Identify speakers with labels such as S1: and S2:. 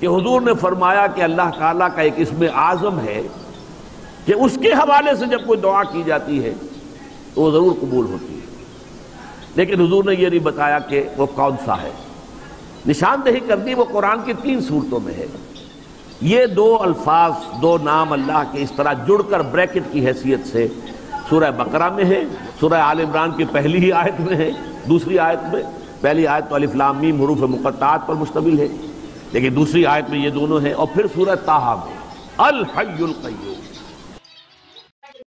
S1: कि हुजूर ने फरमाया कि अल्लाह ताला का एक इसमें आज़म है कि उसके हवाले से जब कोई दुआ की जाती है तो वो ज़रूर कबूल होती है। लेकिन हुजूर ने ये नहीं बताया कि वो कौन सा है। निशानदेही कर दी वो कुरान की 3 सूरतों में है। ये 2 अल्फाज, 2 नाम अल्लाह के इस तरह जुड़कर ब्रैकेट की हैसियत से सूरह बकरा में है, सूरह आल इमरान की पहली ही आयत में है, दूसरी आयत में। पहली आयत तो अलिफ लाम मीम हुरूफ मुक़त्तआत पर मुश्तमिल है, लेकिन दूसरी आयत में ये दोनों हैं। और फिर सूरह ताहा में अल हय्युल क़य्यूम,